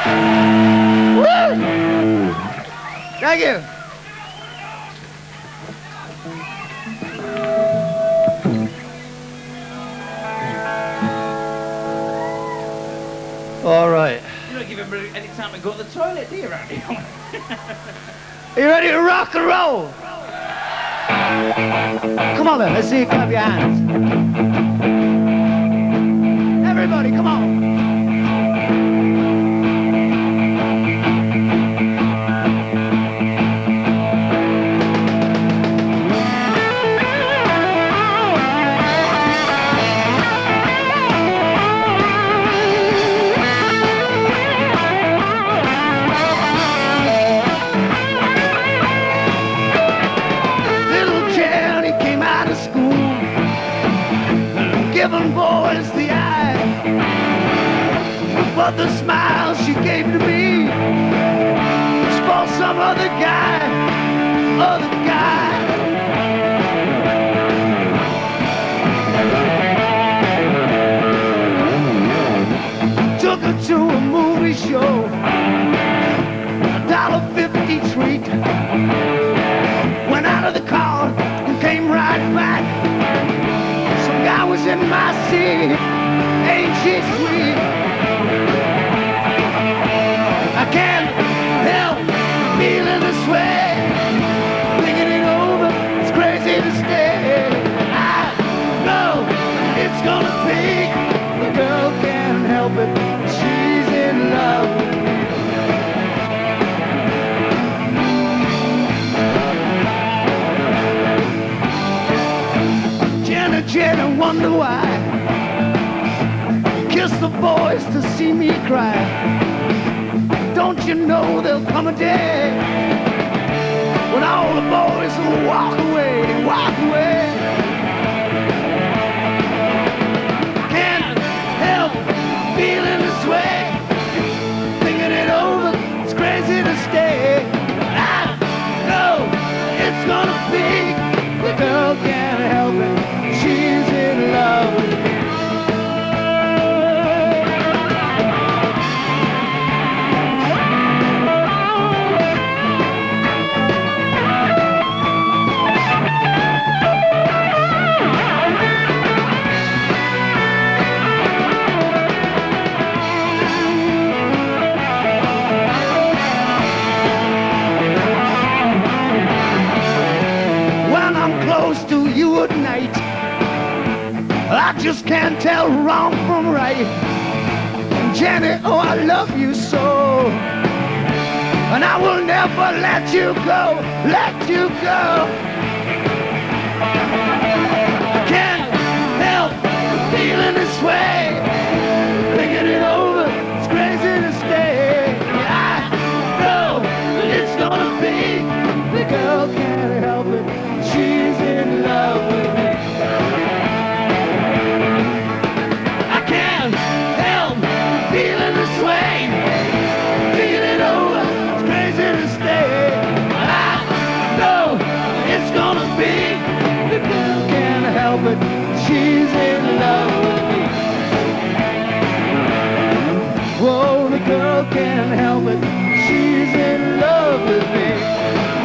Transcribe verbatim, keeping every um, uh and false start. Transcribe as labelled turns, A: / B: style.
A: Woo! Thank you. All right.
B: You don't give him any time to go to the toilet, do you, Randy?
A: Are you ready to rock and roll? Come on then, let's see you clap your hands. Everybody, come on. Giving boys the eye, but the smile she gave to me was for some other guy, other guy. Took her to a movie show, a dollar fifty treat. Went out of the car and came right back. I was in my seat, ain't she sweet? I can't help feeling this way, thinking it over, it's crazy to stay. I know it's gonna be, the girl can't help it, she's in love with me. Jenna, wonder why. Kiss the boys to see me cry. Don't you know there'll come a day when all the boys will walk away, walk away. Can't help feeling this way, thinking it over, it's crazy to stay. I know it's gonna be, the girl can't help it, she's in love with me. When I'm close to you at night, I just can't tell wrong from right. Jenny, oh, I love you so, and I will never let you go, let you go. I can't help feeling this way, thinking it over, it's crazy to stay. I know it's gonna be, the girl can't help it, she's in love with me. Feeling this way, thinking it over, it's crazy to stay. I know it's gonna be, the girl can't help it, she's in love with me. Whoa, the girl can't help it, she's in love with me.